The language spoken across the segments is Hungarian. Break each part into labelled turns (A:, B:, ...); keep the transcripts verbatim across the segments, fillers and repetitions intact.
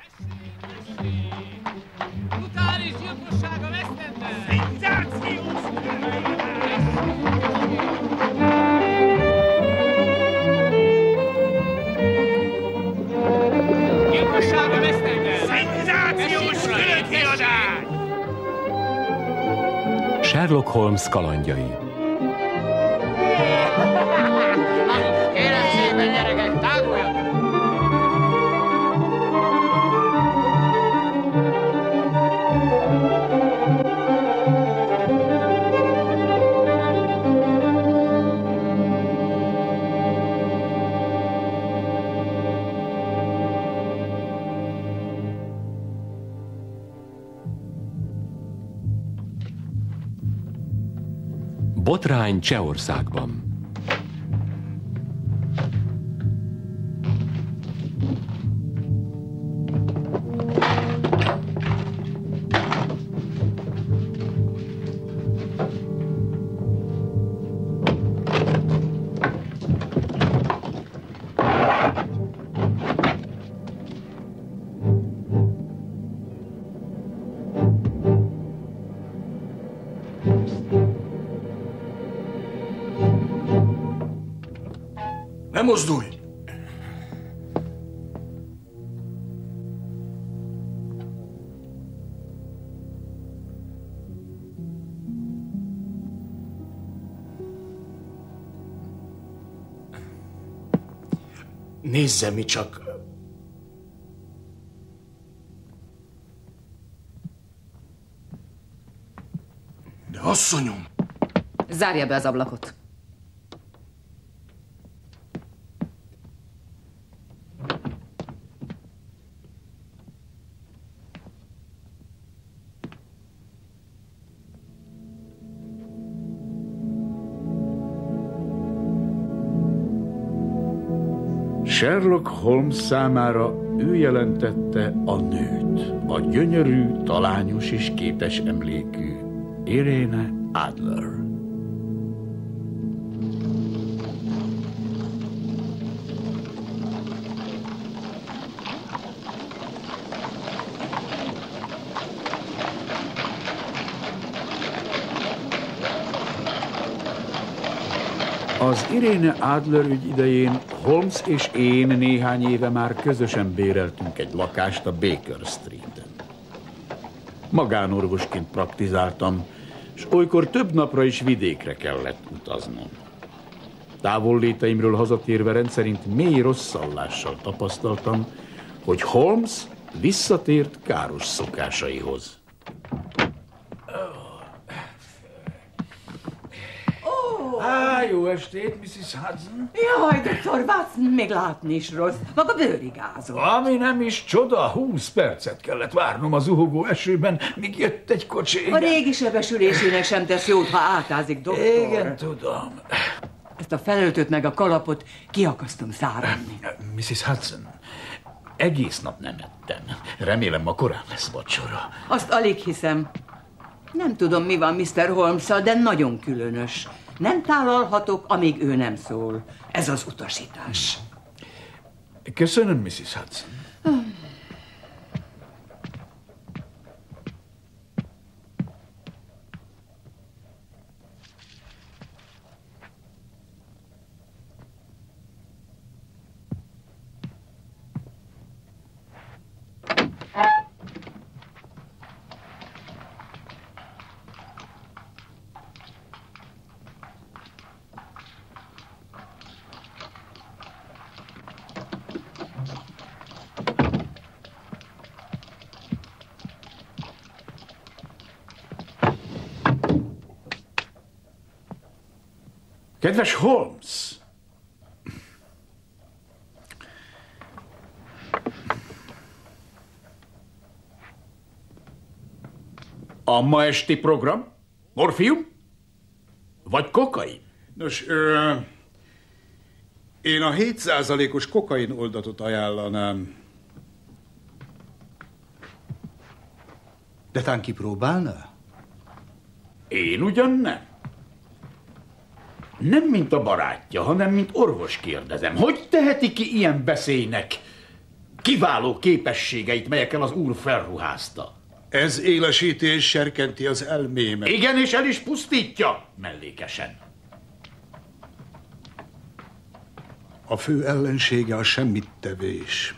A: Brutális gyilkosság a West End-ben!
B: Szenzációs!
A: Gyilkosság a West End-ben!
B: Szenzációs különkiadás!
C: Sherlock Holmes kalandjai.
A: Kérem szépen, gyerekek, táguljatok!
C: Botrány Csehországban.
D: Ne mozdulj! Nézze mi csak! De asszonyom!
E: Zárja be az ablakot.
F: Sherlock Holmes számára ő jelentette a nőt, a gyönyörű, talányos és képes emlékű Irene Adler. Az Irene Adler ügy idején Holmes és én néhány éve már közösen béreltünk egy lakást a Baker Streeten. Magánorvosként praktizáltam, és olykor több napra is vidékre kellett utaznom. Távolléteimről hazatérve rendszerint mély rosszallással tapasztaltam, hogy Holmes visszatért káros szokásaihoz.
G: Á, jó estét, missus Hudson.
H: Jaj, doktor Watson, még látni is rossz. Maga bőrigázol.
G: Ami nem is csoda, húsz percet kellett várnom az uhogó esőben, míg jött egy kocsi.
H: A régi sebesülésének sem tesz jót, ha átázik, doktor.
G: Igen, tudom.
H: Ezt a felöltöt meg a kalapot ki akartam száradni.
G: missus Hudson, egész nap nem ettem. Remélem, ma korán lesz vacsora.
H: Azt alig hiszem. Nem tudom, mi van miszter Holmes-szal, de nagyon különös. Nem tálalhatok, amíg ő nem szól. Ez az utasítás.
G: Köszönöm, missus Hudson.
F: Kedves Holmes! A ma esti program? Morfium? Vagy kokain?
D: Nos, ö, én a hét százalékos kokain oldatot ajánlanám. De tán kipróbálna?
F: Én ugyan nem. Nem mint a barátja, hanem mint orvos kérdezem. Hogy teheti ki ilyen veszélynek kiváló képességeit, melyekkel az úr felruházta.
D: Ez élesítés serkenti az elmémet.
F: Igen, és el is pusztítja mellékesen.
D: A fő ellensége a semmittevés.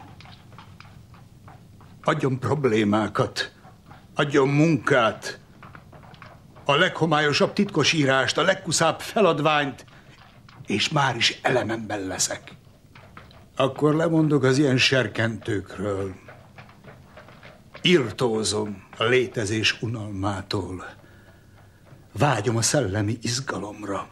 D: Adjon problémákat, adjon munkát, a leghomályosabb titkosírást, a legkuszább feladványt, és már is elememben leszek. Akkor lemondok az ilyen serkentőkről. Irtózom a létezés unalmától. Vágyom a szellemi izgalomra.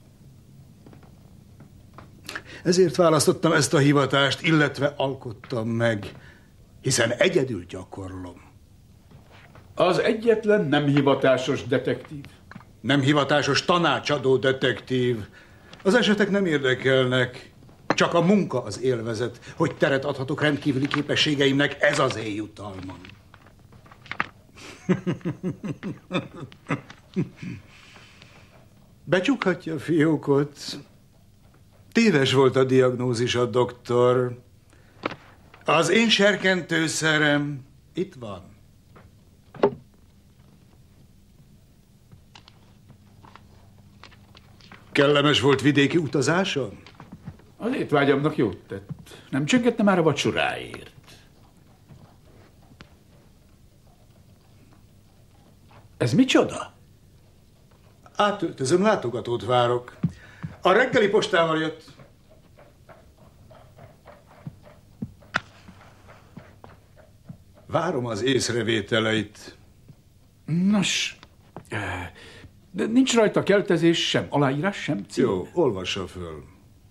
D: Ezért választottam ezt a hivatást, illetve alkottam meg, hiszen egyedül gyakorlom.
F: Az egyetlen nem hivatásos detektív.
D: Nem hivatásos tanácsadó detektív. Az esetek nem érdekelnek, csak a munka az élvezet, hogy teret adhatok rendkívüli képességeimnek, ez az én jutalmam. Becsukhatja a fiókot. Téves volt a diagnózisa, doktor. Az én serkentőszerem itt van. Kellemes volt vidéki utazása?
F: Az étvágyamnak jót tett. Nem csöngette már a vacsoráért. Ez micsoda?
D: Átöltözöm, látogatót várok. A reggeli postával jött. Várom az észrevételeit.
F: Nos, de nincs rajta keltezés sem, aláírás sem, cím.
D: Jó, olvassa föl.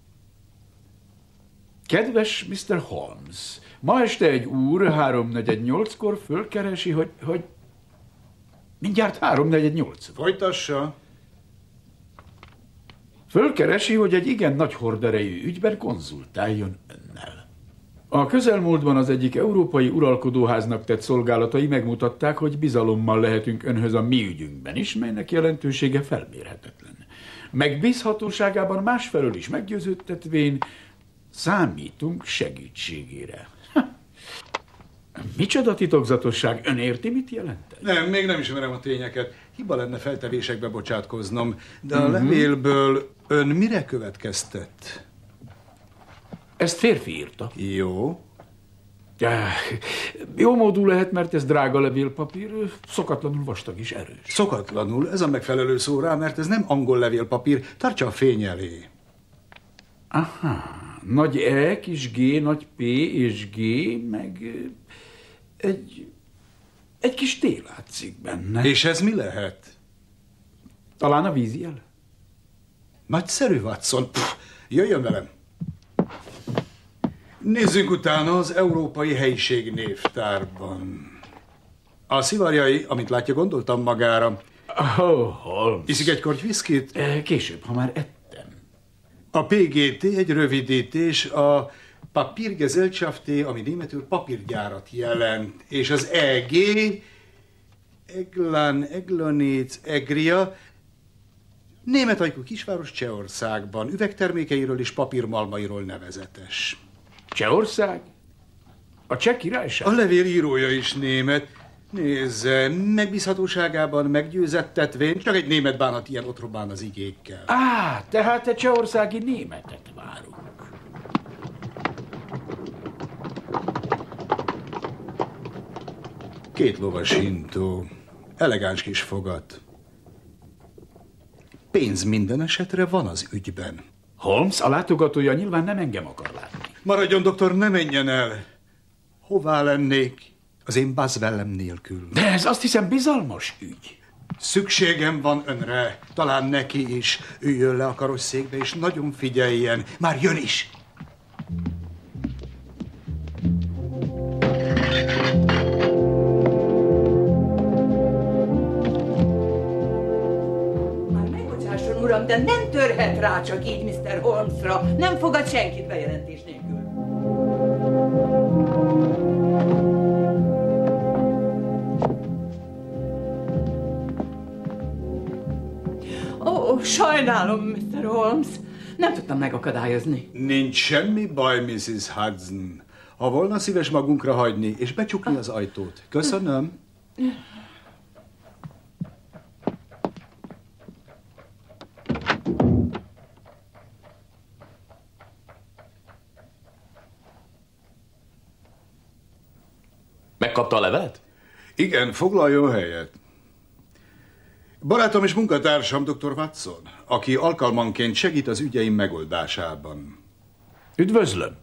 F: Kedves miszter Holmes, ma este egy úr háromnegyed nyolckor fölkeresi, hogy, hogy mindjárt háromnegyed nyolc.
D: Folytassa.
F: Fölkeresi, hogy egy igen nagy horderejű ügyben konzultáljon önnel. A közelmúltban az egyik európai uralkodóháznak tett szolgálatai megmutatták, hogy bizalommal lehetünk önhöz a mi ügyünkben is, melynek jelentősége felmérhetetlen. Megbízhatóságában másfelől is meggyőződtetvén számítunk segítségére. Ha. Micsoda titokzatosság, ön érti, mit jelent?
D: Nem, még nem ismerem a tényeket. Hiba lenne feltevésekbe bocsátkoznom, de a levélből ön mire következtett?
F: Ezt férfi írta.
D: Jó.
F: Ja, jó módú lehet, mert ez drága levélpapír, szokatlanul vastag és erős.
D: Szokatlanul, ez a megfelelő szó rá, mert ez nem angol levélpapír, tartsa a fény elé.
F: Aha, nagy E, kis G, nagy P és G, meg egy, egy kis T látszik benne.
D: És ez mi lehet?
F: Talán a vízjel?
D: Nagyszerű, Watson. Pff, jöjjön velem. Nézzünk utána az Európai Helyiség névtárban. A szivarjai, amit látja, gondoltam magára.
F: Oh, Holmes.
D: Iszik egy korty viszkit?
F: Később, ha már ettem.
D: A P G T egy rövidítés, a Papiergesellschaft, ami németül papírgyárat jelent, és az E G, Eglan, Eglonitz, Egria, német ajkú kisváros Csehországban, üvegtermékeiről és papírmalmairól nevezetes.
F: Csehország? A Cseh Királyság?
D: A levél írója is német. Nézze, megbízhatóságában meggyőzettetvén, csak egy német bánat ilyen otrobán az igékkel.
F: Á, tehát egy csehországi németet várunk.
D: Két lovas hintó, elegáns kis fogat. Pénz minden esetre van az ügyben.
F: Holmes, a látogatója nyilván nem engem akar látni.
D: Maradjon, doktor, ne menjen el. Hová lennék az én Buzzwellem nélkül?
F: De ez azt hiszem bizalmas ügy.
D: Szükségem van önre, talán neki is. Üljön le a karosszékbe, és nagyon figyeljen. Már jön is.
H: Már megbocsásson, uram, de nem törhet rá csak így miszter Holmesra. Nem fogad senkit bejelentés nélkül. Ó, sajnálom, miszter Holmes. Nem tudtam megakadályozni.
D: Nincs semmi baj, missziz Hudson. Ha volna szíves magunkra hagyni, és becsukni az ajtót. Köszönöm.
I: Megkapta a levelet?
D: Igen, foglaljon helyet. Barátom és munkatársam doktor Watson, aki alkalmanként segít az ügyeim megoldásában.
G: Üdvözlöm!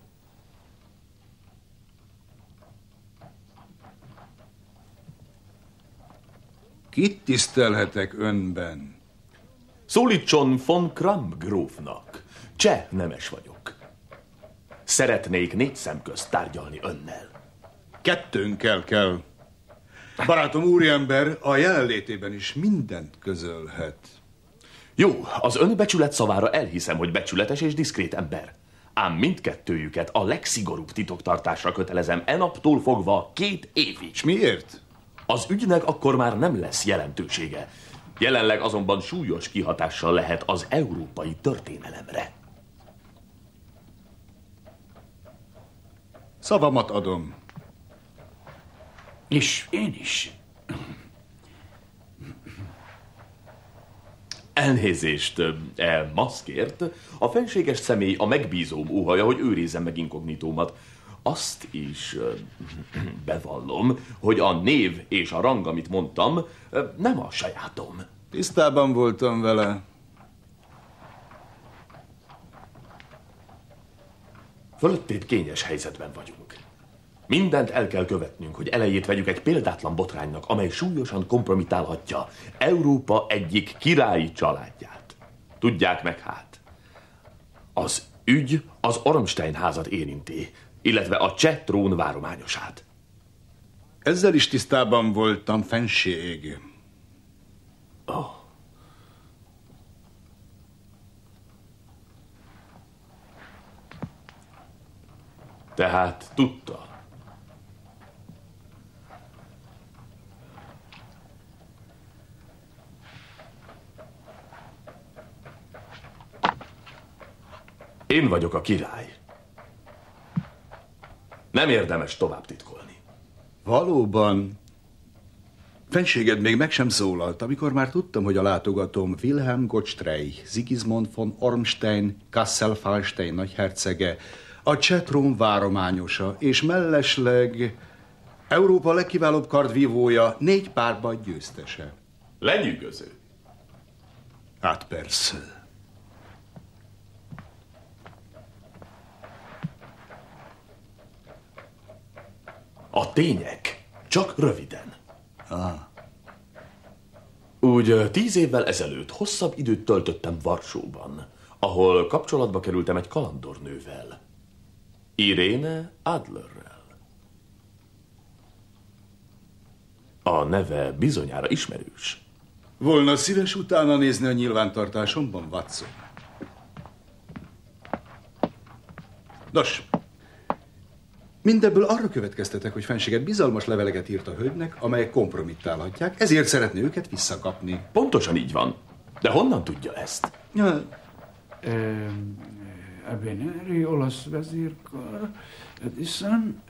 D: Kit tisztelhetek önben?
I: Szólítson von Kram grófnak. Cseh nemes vagyok. Szeretnék négy szem közt tárgyalni önnel.
D: Kettőnkkel kell. Barátom úriember a jelenlétében is mindent közölhet.
I: Jó, az ön becsület szavára elhiszem, hogy becsületes és diszkrét ember. Ám mindkettőjüket a legszigorúbb titoktartásra kötelezem e naptól fogva két évig.
D: És miért?
I: Az ügynek akkor már nem lesz jelentősége. Jelenleg azonban súlyos kihatással lehet az európai történelemre.
D: Szavamat adom.
G: És én is.
I: Elnézést, e maszkért. A fenséges személy a megbízóm óhaja, hogy őrizzem meg inkognitómat. Azt is bevallom, hogy a név és a rang, amit mondtam, nem a sajátom.
D: Tisztában voltam vele.
I: Fölöttébb kényes helyzetben vagyunk. Mindent el kell követnünk, hogy elejét vegyük egy példátlan botránynak, amely súlyosan kompromitálhatja Európa egyik királyi családját. Tudják meg hát, az ügy az Ormstein házat érinti, illetve a cseh trón várományosát.
D: Ezzel is tisztában voltam, fenség.
I: Oh. Tehát tudta. Én vagyok a király. Nem érdemes tovább titkolni.
D: Valóban. Fenséged még meg sem szólalt, amikor már tudtam, hogy a látogatom Wilhelm Gottsreich, Sigismund von Ormstein, Kassel-Fallstein nagyhercege, a cseh trón várományosa, és mellesleg Európa legkiválóbb kardvívója, négy párban győztese.
I: Lenyűgöző.
D: Hát persze.
I: A tények, csak röviden.
D: Ah.
I: Úgy tíz évvel ezelőtt hosszabb időt töltöttem Varsóban, ahol kapcsolatba kerültem egy kalandornővel, Irene Adlerrel. A neve bizonyára ismerős.
D: Volna szíves utána nézni a nyilvántartásomban, Watson. Nos, mindebből arra következtetek, hogy fenséget bizalmas leveleket írt a hölgynek, amelyek kompromittálhatják, ezért szeretné őket visszakapni.
I: Pontosan így van. De honnan tudja ezt?
D: Ja.
F: Ebeneri, olasz vezérkar, Edison,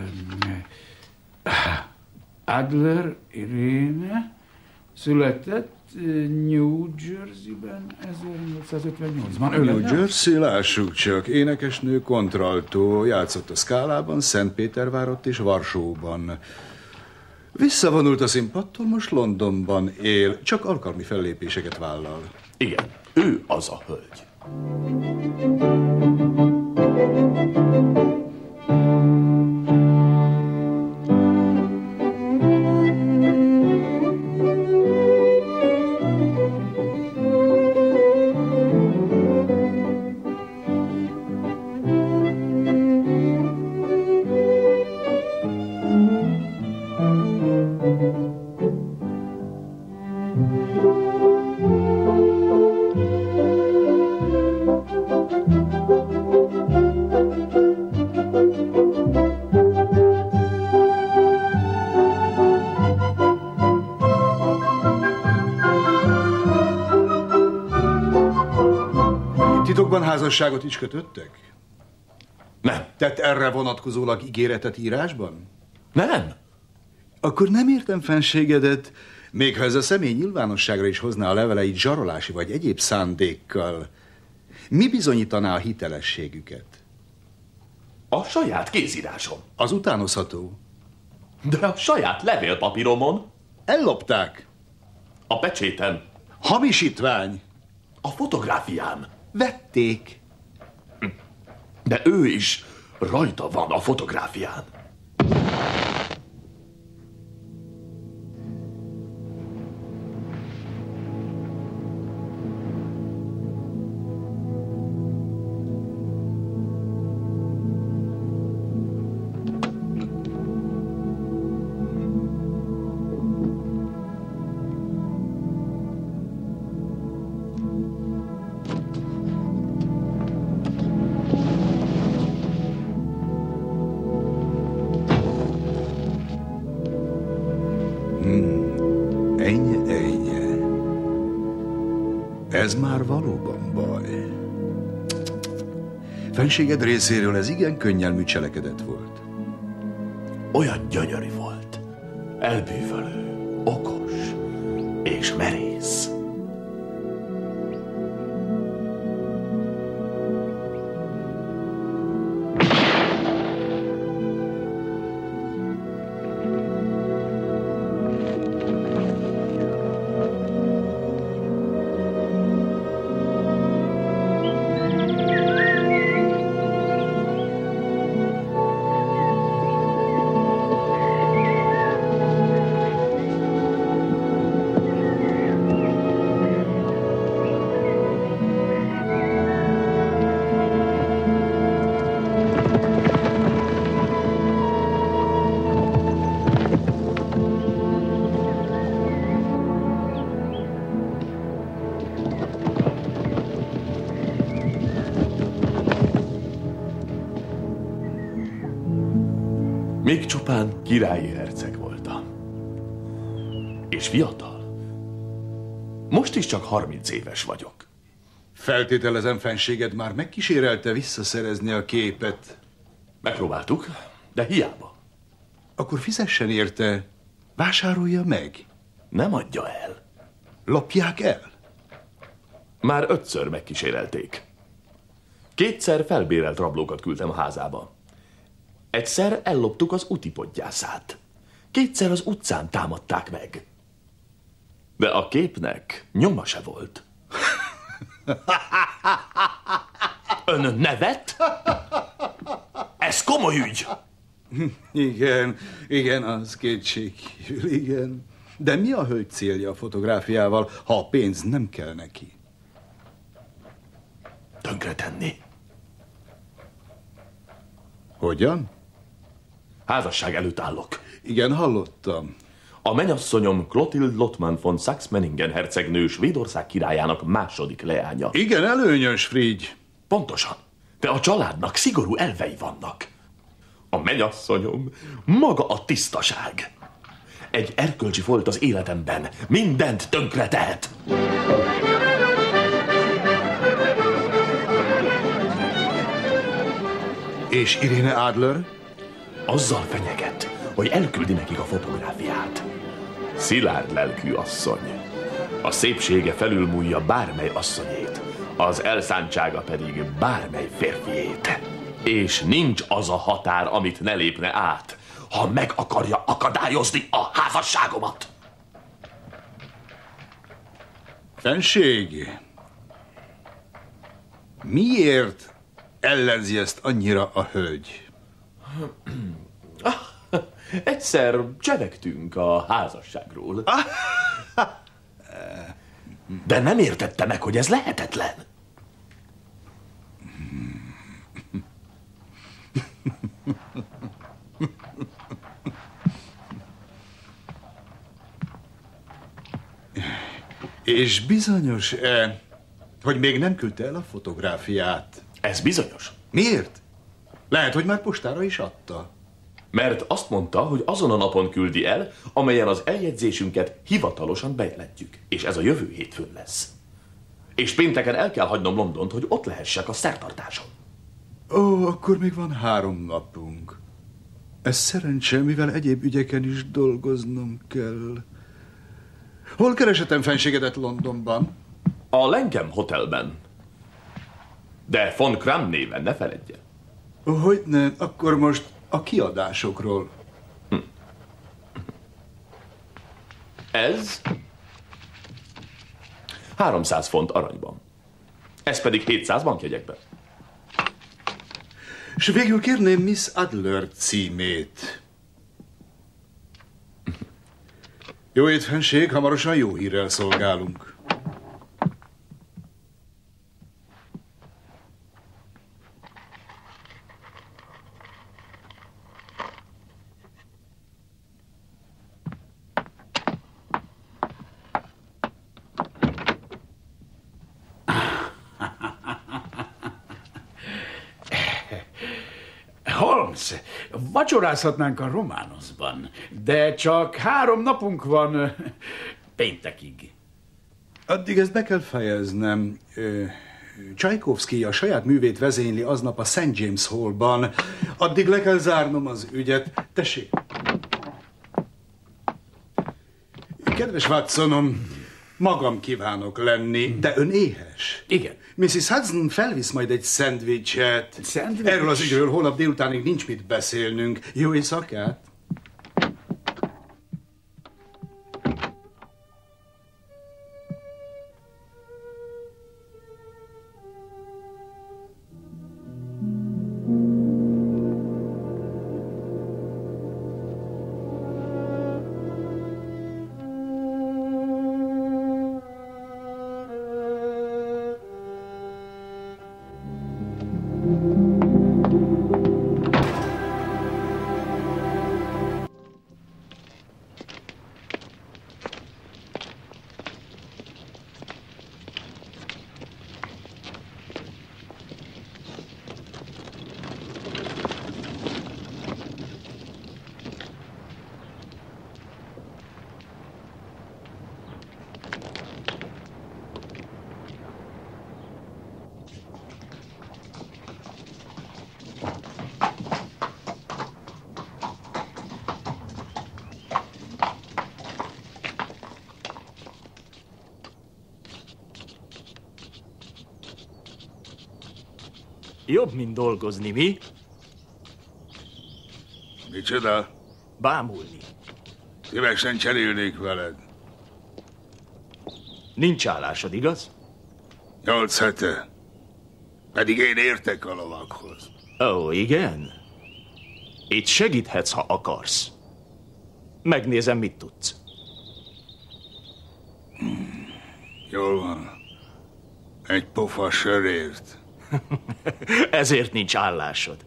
F: Adler, Irene, született New Jersey-ben ezernyolcszázötvennyolcban.
D: New Jersey, lássuk csak, énekesnő, kontraltó, játszott a Szkálában, Szentpétervárott és Varsóban. Visszavonult a színpadtól, most Londonban él, csak alkalmi fellépéseket vállal.
I: Igen, ő az a hölgy.
D: Titokban házasságot is kötöttek?
I: Nem.
D: Tett erre vonatkozólag ígéretet írásban?
I: Nem.
D: Akkor nem értem fenségedet, még ha ez a személy nyilvánosságra is hozná a leveleit zsarolási vagy egyéb szándékkal. Mi bizonyítaná a hitelességüket?
I: A saját kézírásom.
D: Az utánozható.
I: De a saját levélpapíromon.
D: Ellopták.
I: A pecséten.
D: Hamisítvány.
I: A fotográfián.
D: Vették.
I: De ő is rajta van a fotográfián.
D: Ez már valóban baj. Fenséged részéről ez igen könnyelmű cselekedet volt.
I: Olyan gyönyörű volt. Elbűvölő, okos és merész. Még csupán királyi herceg voltam. És fiatal. Most is csak harminc éves vagyok.
D: Feltételezem, fenséged már megkísérelte visszaszerezni a képet.
I: Megpróbáltuk, de hiába.
D: Akkor fizessen érte, vásárolja meg.
I: Nem adja el.
D: Lopják el?
I: Már ötször megkísérelték. Kétszer felbérelt rablókat küldtem a házába. Egyszer elloptuk az utipodgyászát. Kétszer az utcán támadták meg. De a képnek nyoma se volt. Ön nevet? Ez komoly ügy.
D: Igen, igen, az kétségkívül, igen. De mi a hölgy célja a fotográfiával, ha a pénz nem kell neki?
I: Tönkretenni.
D: Hogyan?
I: Házasság előtt állok.
D: Igen, hallottam.
I: A mennyasszonyom Clotilde Lottmann von Saxe-Meiningen hercegnő Svédország királyának második leánya.
D: Igen, előnyös, Frigy.
I: Pontosan. De a családnak szigorú elvei vannak. A mennyasszonyom maga a tisztaság. Egy erkölcsi folt az életemben mindent tönkretehet.
D: És Irene Adler?
I: Azzal fenyeget, hogy elküldi nekik a fotográfiát. Szilárd lelkű asszony. A szépsége felülmúlja bármely asszonyét, az elszántsága pedig bármely férfiét. És nincs az a határ, amit ne lépne át, ha meg akarja akadályozni a házasságomat.
D: Fenség, miért ellenzi ezt annyira a hölgy?
I: Egyszer csevegtünk a házasságról. De nem értette meg, hogy ez lehetetlen.
D: És bizonyos-e, hogy még nem küldte el a fotográfiát?
I: Ez bizonyos.
D: Miért? Lehet, hogy már postára is adta.
I: Mert azt mondta, hogy azon a napon küldi el, amelyen az eljegyzésünket hivatalosan bejelentjük. És ez a jövő hétfőn lesz. És pénteken el kell hagynom Londont, hogy ott lehessek a szertartáson.
D: Ó, akkor még van három napunk. Ez szerencse, mivel egyéb ügyeken is dolgoznom kell. Hol keresetem fenségedet Londonban?
I: A Langham Hotelben. De von Kram néven ne feledje.
D: Hogyne, akkor most a kiadásokról.
I: Hm. Ez háromszáz font aranyban. Ez pedig hétszáz bankjegyekben.
D: És végül kérném Miss Adler címét. Jó étfenség, hamarosan jó hírrel szolgálunk.
F: Holmes, vacsorázhatnánk a Románoszban, de csak három napunk van péntekig.
D: Addig ezt be kell fejeznem. Csajkovszky a saját művét vezényli aznap a Saint James Hallban. Addig le kell zárnom az ügyet. Tessék! Kedves Watsonom, magam kívánok lenni, de ön éhes.
F: Igen.
D: missus Hudson felvisz majd egy szendvicset.
F: Szendvics?
D: Erről az ügyről holnap délutánig nincs mit beszélnünk. Jó éjszakát!
J: Jobb, mint dolgozni, mi?
B: Micsoda?
J: Bámulni.
B: Szívesen cserélnék veled.
J: Nincs állásod, igaz?
B: Nyolc hete. Pedig én értek a lovakhoz.
J: Ó, igen? Itt segíthetsz, ha akarsz. Megnézem, mit tudsz.
B: Hmm. Jól van. Egy pofa sörért.
J: Ezért nincs állásod.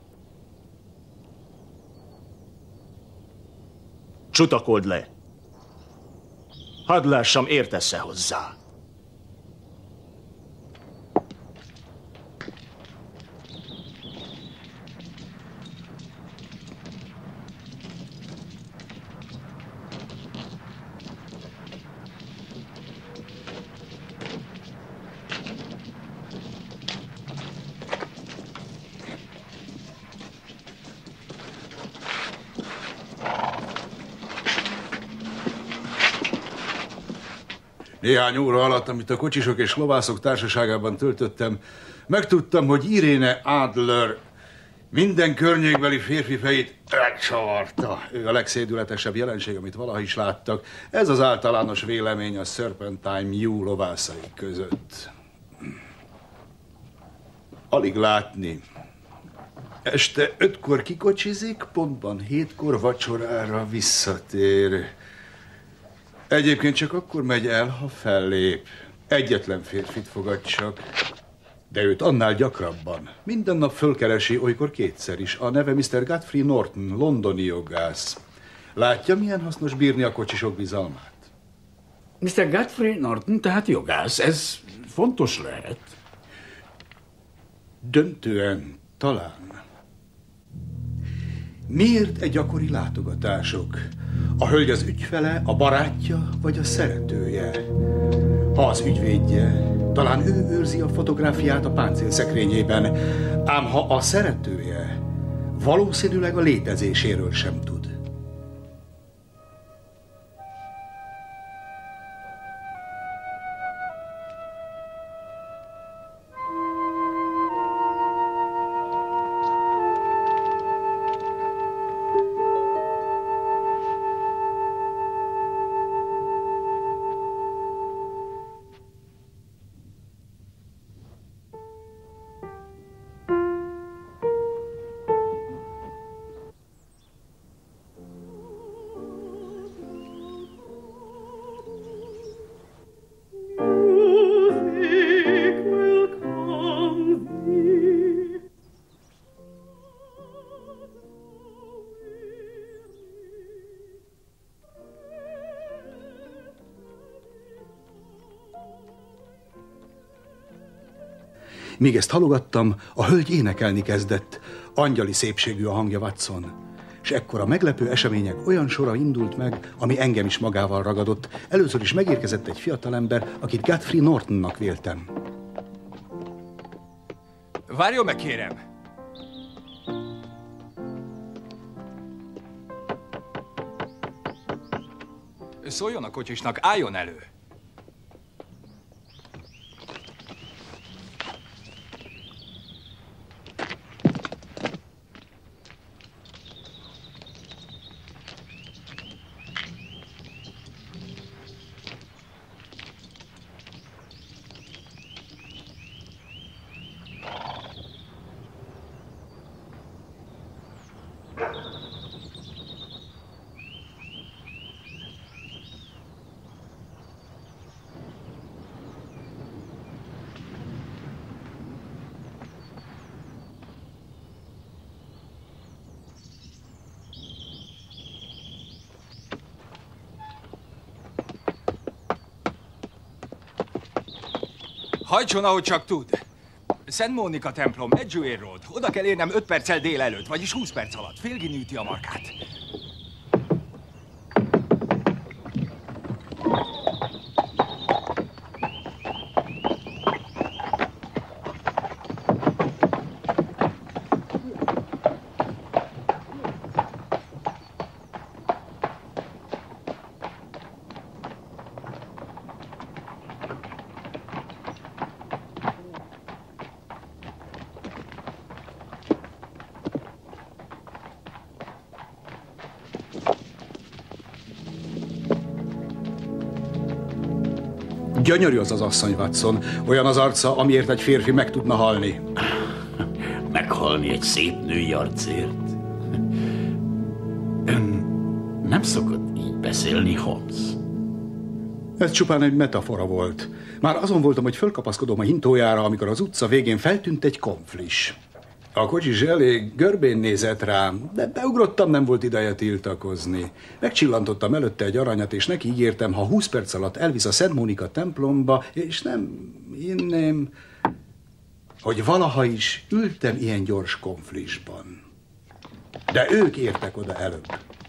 J: Csutakold le. Hadd lássam, értesz-e hozzá.
D: Néhány óra alatt, amit a kocsisok és lovászok társaságában töltöttem, megtudtam, hogy Irene Adler minden környékbeli férfi fejét elcsavarta. Ő a legszédületesebb jelenség, amit valaha is láttak. Ez az általános vélemény a Serpentine Mew lovászai között. Alig látni. Este ötkor kikocsizik, pontban hétkor vacsorára visszatér. Egyébként csak akkor megy el, ha fellép. Egyetlen férfit fogad csak. De őt annál gyakrabban. Minden nap fölkeresi, olykor kétszer is. A neve miszter Godfrey Norton, londoni jogász. Látja, milyen hasznos bírni a kocsisok bizalmát?
F: miszter Godfrey Norton, tehát jogász. Ez fontos lehet.
D: Döntően, talán. Miért egy gyakori látogatások? A hölgy az ügyfele, a barátja vagy a szeretője? Ha az ügyvédje, Talán ő őrzi a fotográfiát a páncélszekrényében, ám ha a szeretője, valószínűleg a létezéséről sem tud. Míg ezt halogattam, a hölgy énekelni kezdett. Angyali szépségű a hangja, Watson. És ekkor a meglepő események olyan sora indult meg, ami engem is magával ragadott. Először is megérkezett egy fiatalember, akit Godfrey Nortonnak véltem.
K: Várjon meg, kérem! Szóljon a kocsisnak, álljon elő! Hajtson, ahogy csak tud. Szent Mónika templom, Edgware Road. Oda kell érnem öt perccel délelőtt, vagyis húsz perc alatt. Félgin üti a markát.
D: Gyönyörű az az asszony, Watson. Olyan az arca, amiért egy férfi meg tudna halni.
G: Meghalni egy szép női arcért? Ön nem szokott így beszélni, Holmes?
D: Ez csupán egy metafora volt. Már azon voltam, hogy fölkapaszkodom a hintójára, amikor az utca végén feltűnt egy konflis. A kocsis elég görbén nézett rám, de beugrottam, nem volt ideje tiltakozni. Megcsillantottam előtte egy aranyat, és neki ígértem, ha húsz perc alatt elvisz a Szent Mónika templomba, és nem inném, hogy valaha is ültem ilyen gyors konflisban. De ők értek oda előbb.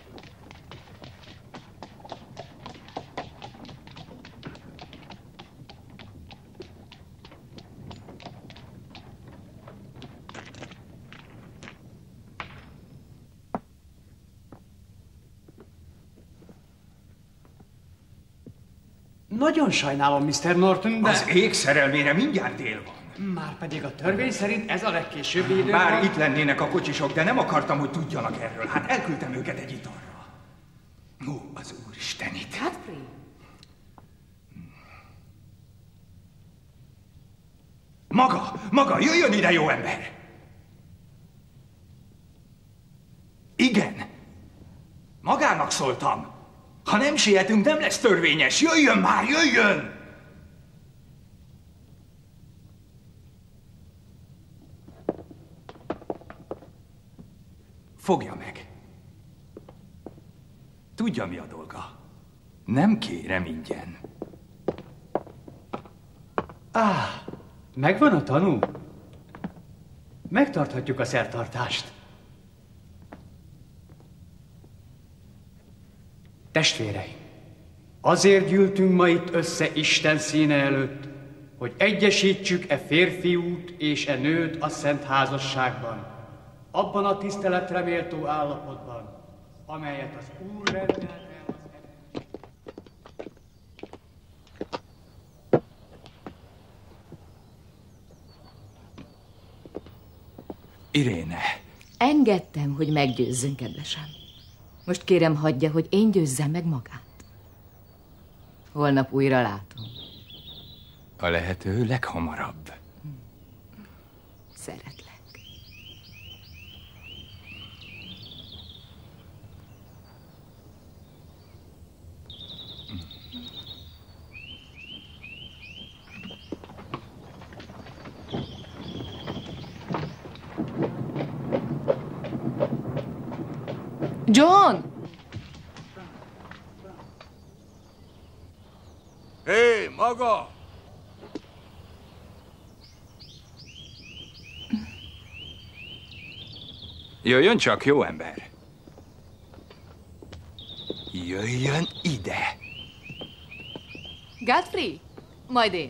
L: Nagyon sajnálom, miszter Norton, de...
K: Az ég szerelmére mindjárt dél van.
L: Márpedig a törvény szerint ez a legkésőbbi idő.
K: Bár itt lennének a kocsisok, de nem akartam, hogy tudjanak erről. Hát elküldtem őket egy italra. Ó, az úristenit.
E: Godfrey!
K: Maga, maga, jöjjön ide, jó ember! Igen. Magának szóltam. Ha nem sietünk, nem lesz törvényes. Jöjjön már, jöjjön! Fogja meg. Tudja, mi a dolga. Nem kérem ingyen.
L: Á, megvan a tanú? Megtarthatjuk a szertartást. Testvéreim, azért gyűltünk ma itt össze Isten színe előtt, hogy egyesítsük e férfiút és e nőt a szent házasságban, abban a tiszteletre méltó állapotban, amelyet az Úr rendelt el az
K: Iréne.
M: Engedtem, hogy meggyőzzön, kedvesem. Most kérem, hagyja, hogy én győzzem meg magát. Holnap újra látom.
K: A lehető leghamarabb.
M: Szeretlek. John!
B: Hé, hey, maga!
K: Jöjjön csak, jó ember. Jöjjön ide.
M: Godfrey, majd én.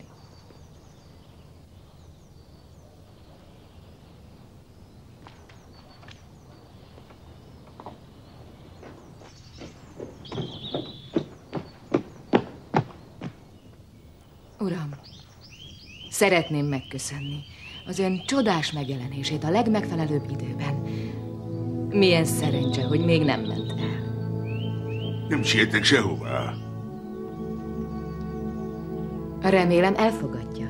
M: Uram, szeretném megköszönni az ön csodás megjelenését a legmegfelelőbb időben. Milyen szerencse, hogy még nem ment el.
B: Nem sietek sehová.
M: Remélem elfogadja.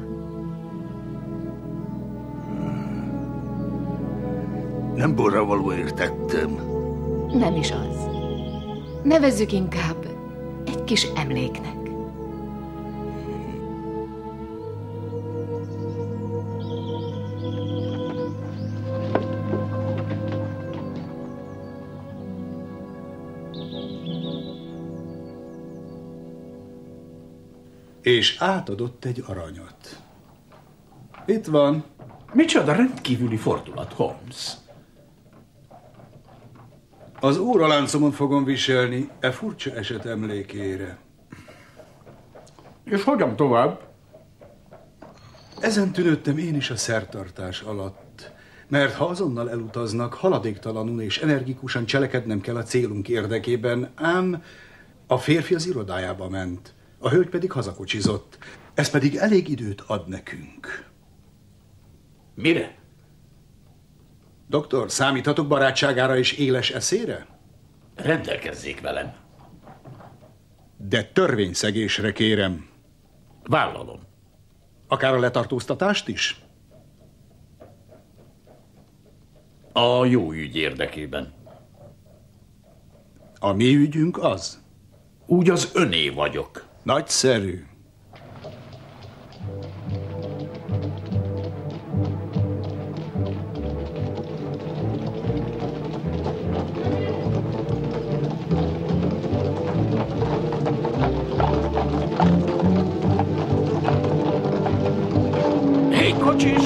B: Nem borra valóért tettem.
M: Nem is az. Nevezzük inkább egy kis emléknek.
D: És átadott egy aranyat. Itt van.
F: Micsoda rendkívüli fordulat, Holmes.
D: Az óraláncomon fogom viselni e furcsa eset emlékére.
F: És hogyan tovább?
D: Ezen tűnődtem én is a szertartás alatt, mert ha azonnal elutaznak, haladéktalanul és energikusan cselekednem kell a célunk érdekében, ám a férfi az irodájába ment, a hölgy pedig hazakocsizott. Ez pedig elég időt ad nekünk.
F: Mire?
D: Doktor, számíthatok barátságára és éles eszére?
F: Rendelkezzék velem.
D: De törvényszegésre kérem.
F: Vállalom.
D: Akár a letartóztatást is?
F: A jó ügy érdekében.
D: A mi ügyünk az?
F: Úgy az öné vagyok.
D: Nagyszerű.
F: Hé, kocsis!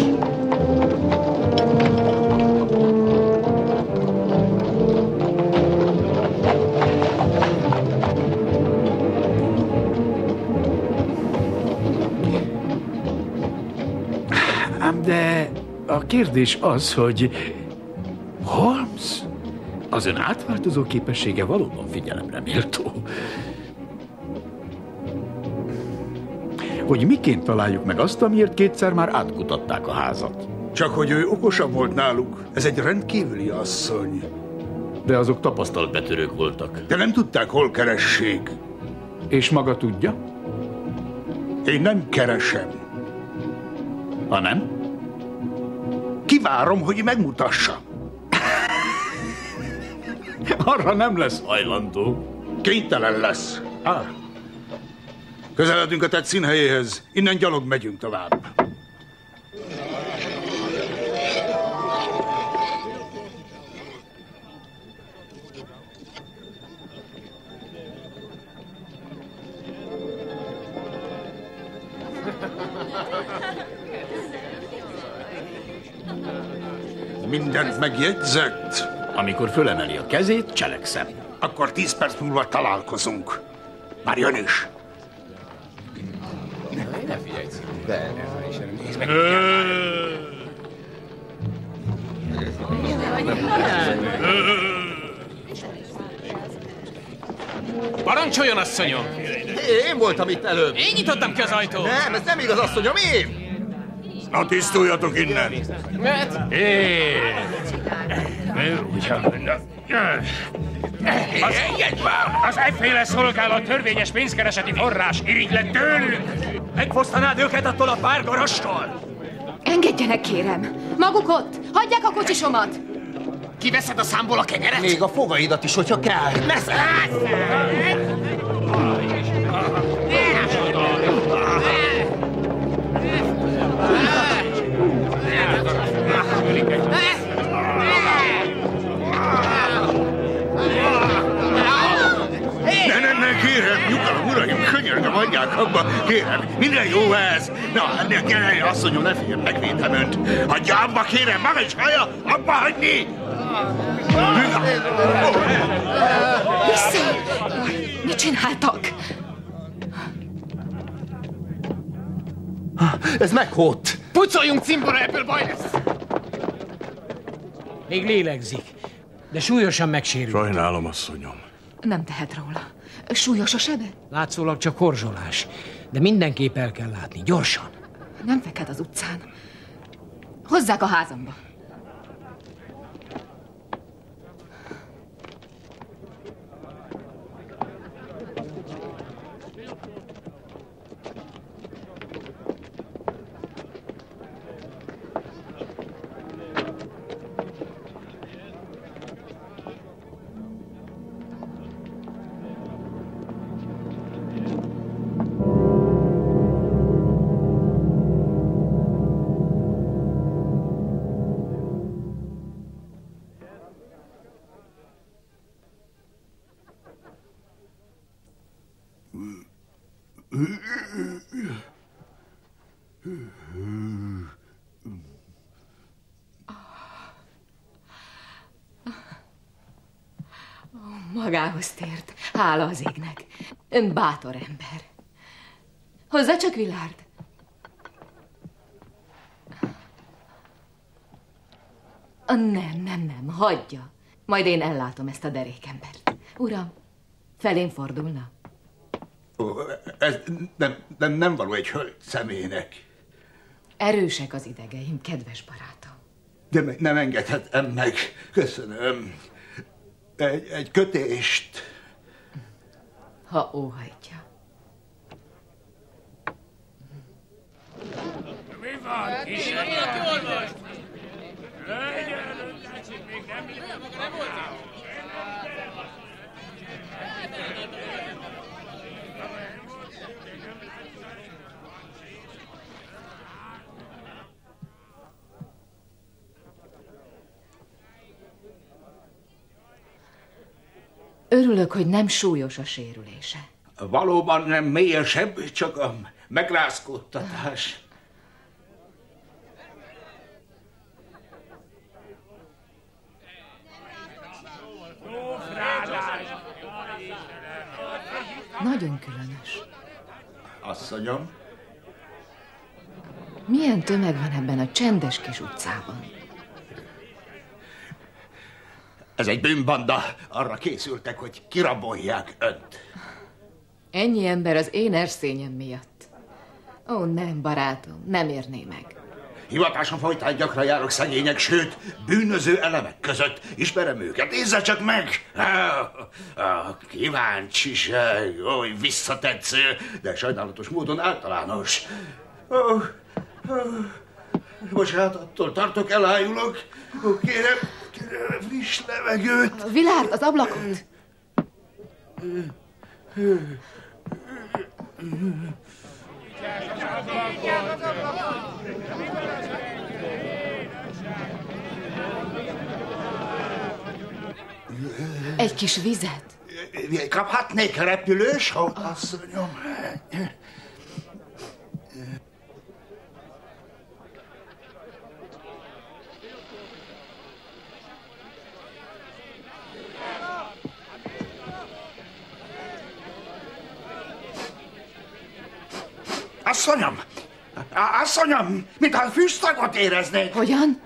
F: Ám de a kérdés az, hogy Holmes, az ön átváltozó képessége valóban figyelemre méltó. Hogy miként találjuk meg azt, amiért kétszer már átkutatták a házat.
B: Csak hogy ő okosabb volt náluk. Ez egy rendkívüli asszony.
F: De azok tapasztalt betörők voltak.
B: De nem tudták, hol keressék.
F: És maga tudja?
B: Én nem keresem.
F: Ha nem?
B: Kivárom, hogy megmutassa.
F: Arra nem lesz hajlandó.
B: Kénytelen lesz. Ah. Közeledünk a tett színhelyéhez. Innen gyalog megyünk tovább. Mindent megjegyzett?
F: Amikor fölemeli a kezét, cselekszem.
B: Akkor tíz perc múlva találkozunk. Már jön is.
A: Parancsoljon, asszonyom!
N: Én voltam itt előbb.
A: Én nyitottam ki az ajtót.
N: Nem, ez nem igaz, asszonyom, én!
B: Na, tisztuljatok innen!
A: Mert?
B: Én!
A: Az, az egyféle szolgálat törvényes pénzkereseti forrás irigylet tőlük!
K: Megfosztanád őket attól a pár garastól?
M: Engedjenek, kérem! Maguk ott! Hagyják a kocsisomat!
A: Kiveszed a számból a kenyeret?
N: Még a fogaidat is, hogyha kell.
A: Messze!
B: Ne, ne, ne, kérem, nyugalom, uraim, könyörgöm, adják abba, kérem, minden jó ez. Na, ne, ne, asszonyom, ne féljen, megvédem önt. Hagyja abba, kérem, maga is hallja, abba hagyni!
M: Vissza! Mit csináltak?
N: Ez meghódt.
A: Pucoljunk, cimbora, ebből baj lesz!
O: Még lélegzik, de súlyosan megsérült.
B: Sajnálom, asszonyom.
M: Nem tehet róla. Súlyos a sebe?
O: Látszólag csak horzsolás, de mindenképp el kell látni, gyorsan.
M: Nem feked az utcán. Hozzák a házamba. Magához tért. Hála az égnek. Ön bátor ember. Hozzá csak Willard. Nem, nem, nem, hagyja. Majd én ellátom ezt a derékembert. Uram, felén fordulna.
B: Ó, ez nem, nem, nem való egy hölgy személynek.
M: Erősek az idegeim, kedves barátom.
B: De meg nem engedhetem meg. Köszönöm. Egy, egy kötést.
M: Ha óhajtja.
A: Mi van, kisebb? Mi a kiolvast? Legyen, látszik, még nem minden maga nem volt itt.
M: Örülök, hogy nem súlyos a sérülése.
B: Valóban nem mélyesebb, csak a megrázkódtatás.
M: Nagyon különös.
B: Asszonyom?
M: Milyen tömeg van ebben a csendes kis utcában?
B: Ez egy bűnbanda. Arra készültek, hogy kirabolják önt.
M: Ennyi ember az én erszényem miatt. Ó, nem, barátom, nem érné meg.
B: Hivatáson folytán gyakran járok szegények, sőt, bűnöző elemek között. Ismerem őket, nézze csak meg! A kíváncsiság, oly visszatetsző, de sajnálatos módon általános. Oh, oh, bocsánat, attól tartok, elájulok. Oh, kérem, kérem, friss levegőt.
M: Willard, az ablakot! Egy kis vizet?
B: Kaphatnék repülősót, asszonyom? Asszonyom! Asszonyom, mintha füstszagot éreznék.
M: Hogyan?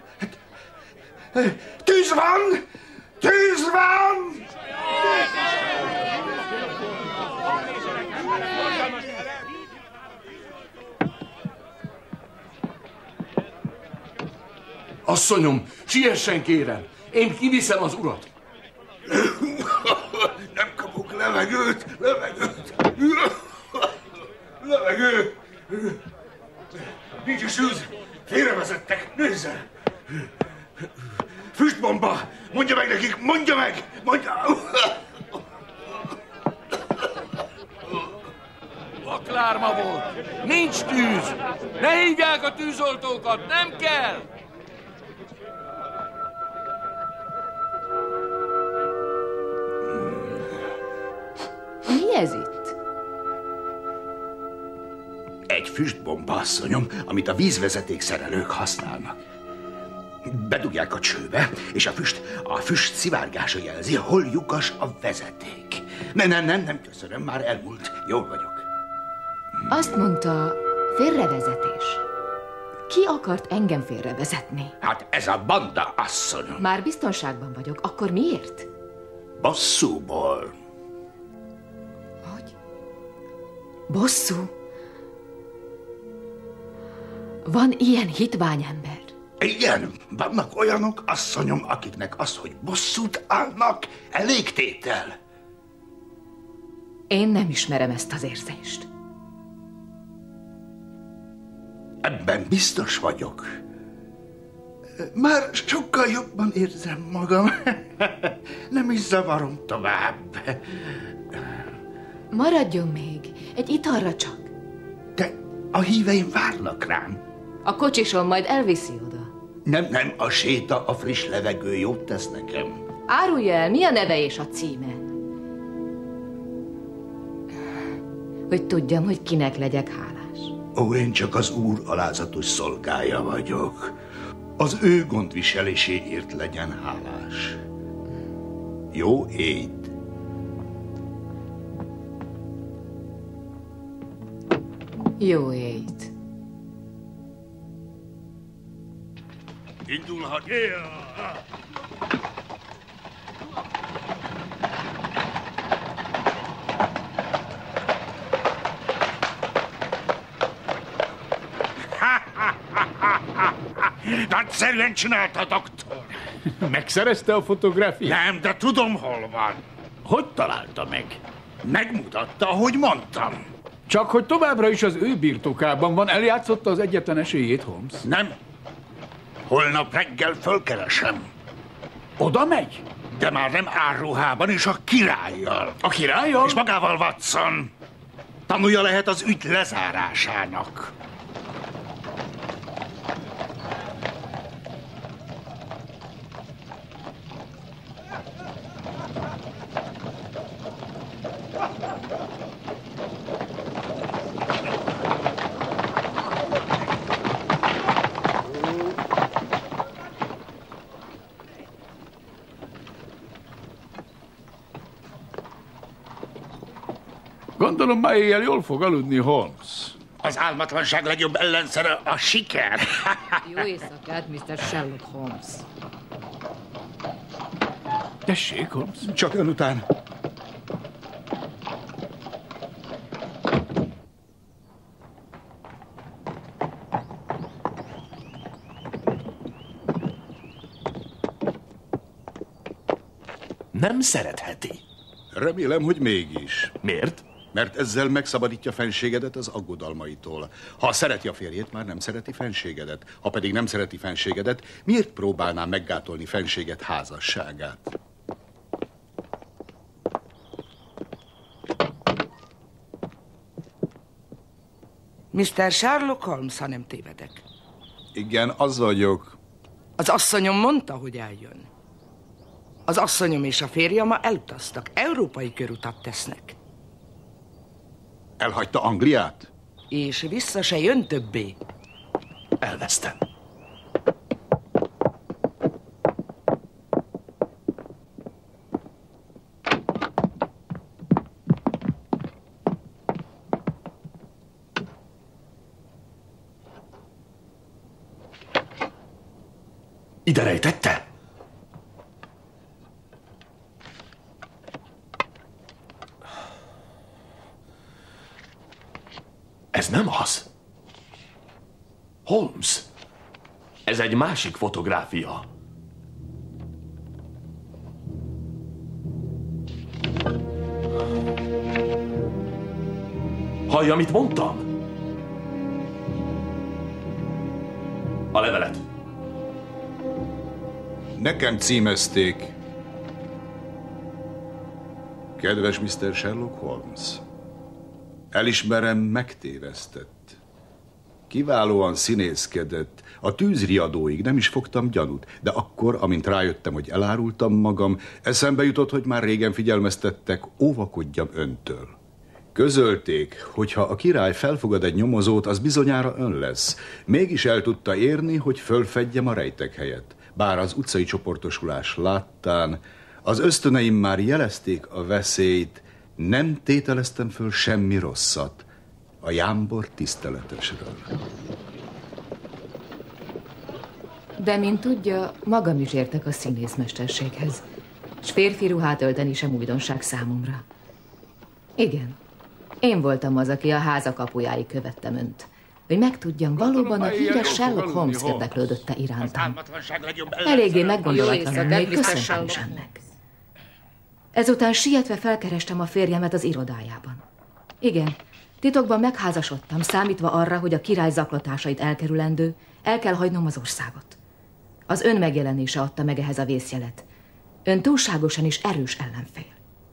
B: Tűz van! Tűz van!
I: Asszonyom, siessen kérem! Én kiviszem az urat!
B: Nem kapok levegőt, levegőt! Levegő! Nincs is tűz! Félrevezettek, nézze! Füstbomba! Mondja meg nekik, mondja meg! Mondja!
I: Vaklárma volt! Nincs tűz! Ne hívják a tűzoltókat, nem kell!
M: Mi ez itt?
B: Egy füstbomba, asszonyom, amit a vízvezeték szerelők használnak. Bedugják a csőbe, és a füst, a füst szivárgása jelzi, hol lyukas a vezeték. Nem, nem, nem, nem, köszönöm, már elmúlt. Jól vagyok.
M: Azt mondta, félrevezetés. Ki akart engem félrevezetni?
B: Hát ez a banda, asszonyom.
M: Már biztonságban vagyok, akkor miért?
B: Bosszúból.
M: Hogy? Bosszú? Van ilyen hitvány ember?
B: Igen, vannak olyanok, asszonyom, akiknek az, hogy bosszút állnak, elégtétel.
M: Én nem ismerem ezt az érzést.
B: Ebben biztos vagyok. Már sokkal jobban érzem magam. Nem is zavarom tovább.
M: Maradjon még, egy italra csak.
B: De a híveim várnak rám.
M: A kocsisom majd elviszi oda.
B: Nem, nem, a séta, a friss levegő jót tesz nekem.
M: Árulja el, mi a neve és a címe? Hogy tudjam, hogy kinek legyek hálás.
B: Ó, én csak az Úr alázatos szolgája vagyok. Az ő gondviseléséért legyen hálás. Jó éjt!
M: Jó éjt!
B: Indulhat! Nagyszerűen csinálta, doktor.
F: Megszerezte a fotográfiát?
B: Nem, de tudom, hol van.
F: Hogy találta meg?
B: Megmutatta, ahogy mondtam.
F: Csak hogy továbbra is az ő birtokában van, eljátszotta az egyetlen esélyét, Holmes?
B: Nem. Holnap reggel fölkeresem.
F: Oda megy?
B: De már nem árruhában, és a királlyal.
F: A királlyal?
B: És magával, Watson. Tanulja lehet az ügy lezárásának.
F: Gondolom, ma éjjel jól fog aludni, Holmes.
B: Az álmatlanság legjobb ellenszere a siker.
M: Jó éjszakát, miszter Sherlock Holmes.
F: Tessék, Holmes.
D: Csak ön után.
I: Nem szeretheti.
D: Remélem, hogy mégis.
I: Miért?
D: Mert ezzel megszabadítja fenségedet az aggodalmaitól. Ha szereti a férjét, már nem szereti fenségedet. Ha pedig nem szereti fenségedet, miért próbálná meggátolni fenséget házasságát?
H: miszter Sherlock Holmes, ha nem tévedek.
D: Igen, az vagyok.
H: Az asszonyom mondta, hogy eljön. Az asszonyom és a férje ma elutaztak. Európai körutat tesznek.
D: Elhagyta Angliát?
H: És vissza se jön többé.
I: Elvesztem. Ide rejtette? Ez nem az. Holmes, ez egy másik fotográfia. Hallja, amit mondtam? A levelet.
D: Nekem címezték. Kedves miszter Sherlock Holmes, elismerem, megtévesztett. Kiválóan színészkedett. A tűzriadóig nem is fogtam gyanút, de akkor, amint rájöttem, hogy elárultam magam, eszembe jutott, hogy már régen figyelmeztettek, óvakodjam öntől. Közölték, hogyha a király felfogad egy nyomozót, az bizonyára ön lesz. Mégis el tudta érni, hogy fölfedjem a rejtek helyet. Bár az utcai csoportosulás láttán, az ösztöneim már jelezték a veszélyt, nem tételeztem föl semmi rosszat a jámbor tiszteletesről.
M: De, mint tudja, magam is értek a színészmesterséghez, s férfi ruhát ölteni sem újdonság számomra. Igen, én voltam az, aki a háza kapujáig követtem önt, hogy megtudjam, valóban a híres Sherlock Holmes érdeklődötte irántam. Eléggé meggondolatlanul, még köszöntem is ennek. Ezután sietve felkerestem a férjemet az irodájában. Igen, titokban megházasodtam, számítva arra, hogy a király zaklatásait elkerülendő, el kell hagynom az országot. Az ön megjelenése adta meg ehhez a vészjelet. Ön túlságosan is erős ellenfél.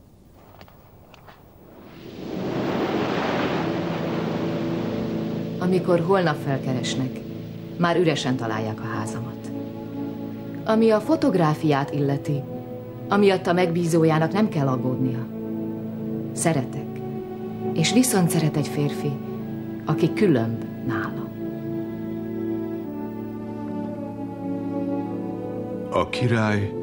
M: Amikor holnap felkeresnek, már üresen találják a házamat. Ami a fotográfiát illeti, amiatt a megbízójának nem kell aggódnia. Szeretek, és viszont szeret egy férfi, aki különb nála.
D: A király...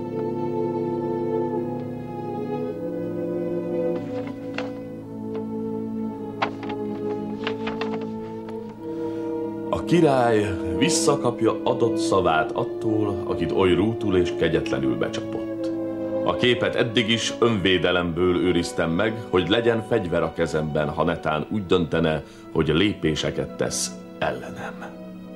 I: A király visszakapja adott szavát attól, akit oly rútul és kegyetlenül becsapott. A képet eddig is önvédelemből őriztem meg, hogy legyen fegyver a kezemben, ha netán úgy döntene, hogy lépéseket tesz ellenem.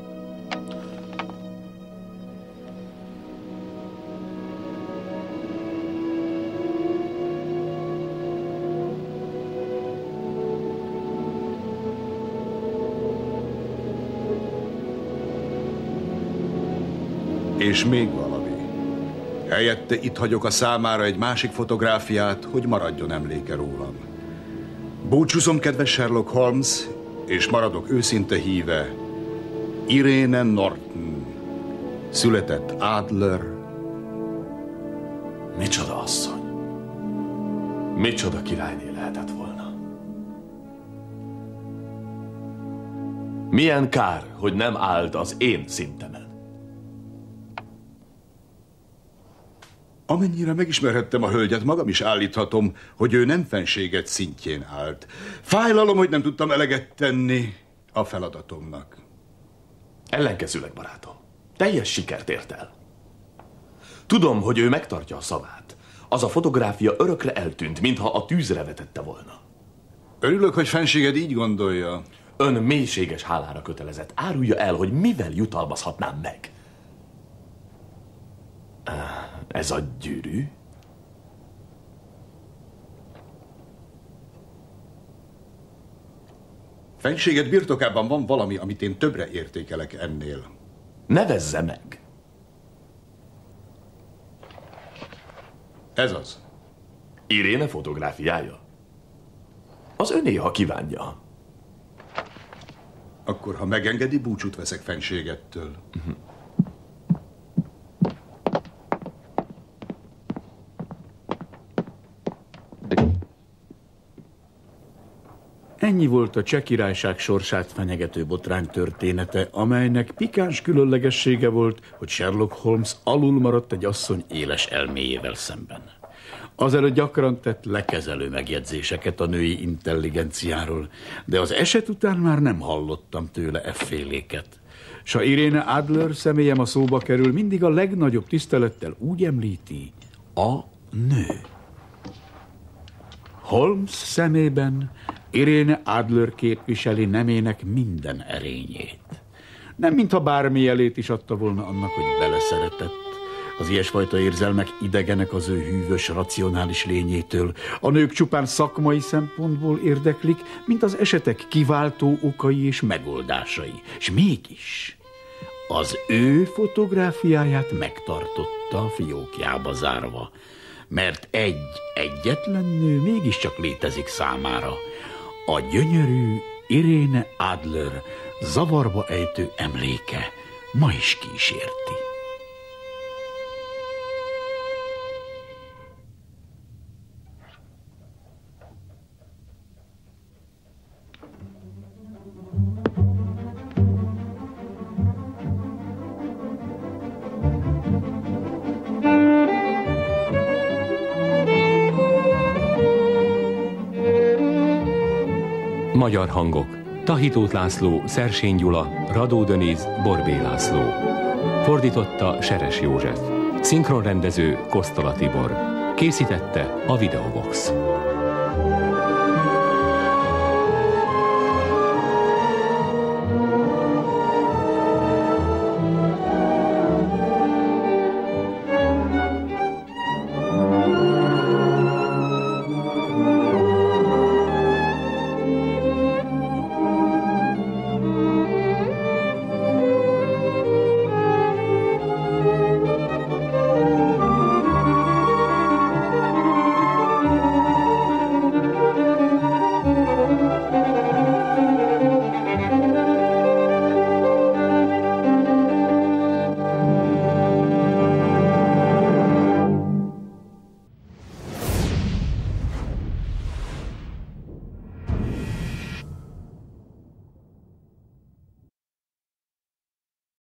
D: És még valami. Helyette itt hagyok a számára egy másik fotográfiát, hogy maradjon emléke rólam. Búcsúzom, kedves Sherlock Holmes, és maradok őszinte híve. Irene Norton, született Adler.
I: Micsoda asszony. Micsoda királyné lehetett volna. Milyen kár, hogy nem állt az én szintemen.
D: Amennyire megismerhettem a hölgyet, magam is állíthatom, hogy ő nem fenséget szintjén állt. Fájlalom, hogy nem tudtam eleget tenni a feladatomnak.
I: Ellenkezőleg, barátom. Teljes sikert ért el. Tudom, hogy ő megtartja a szavát. Az a fotográfia örökre eltűnt, mintha a tűzre vetette volna.
D: Örülök, hogy fenséged így gondolja.
I: Ön mélységes hálára kötelezett. Árulja el, hogy mivel jutalmazhatnám meg. Ez a gyűrű?
D: Fenséged birtokában van valami, amit én többre értékelek ennél.
I: Nevezze meg.
D: Ez az.
I: Irene fotográfiája? Az öné, ha kívánja.
D: Akkor, ha megengedi, búcsút veszek fenségettől. Uh-huh.
F: Ennyi volt a Cseh Királyság sorsát fenyegető botrány története, amelynek pikáns különlegessége volt, hogy Sherlock Holmes alul maradt egy asszony éles elméjével szemben. Azelőtt gyakran tett lekezelő megjegyzéseket a női intelligenciáról, de az eset után már nem hallottam tőle efféléket. S ha Irene Adler személyem a szóba kerül, mindig a legnagyobb tisztelettel úgy említi, a nő. Holmes szemében Irene Adler képviseli nemének minden erényét. Nem mintha bármi jelét is adta volna annak, hogy beleszeretett. Az ilyesfajta érzelmek idegenek az ő hűvös, racionális lényétől. A nők csupán szakmai szempontból érdeklik, mint az esetek kiváltó okai és megoldásai. És mégis az ő fotográfiáját megtartotta a fiókjába zárva, mert egy egyetlen nő mégiscsak létezik számára. A gyönyörű Irene Adler zavarba ejtő emléke ma is kísérti.
C: Magyar hangok: Tahitóth László, Szersény Gyula, Radó Dönéz, Borbély László. Fordította Seres József. Szinkronrendező Kosztola Tibor. Készítette a Videobox.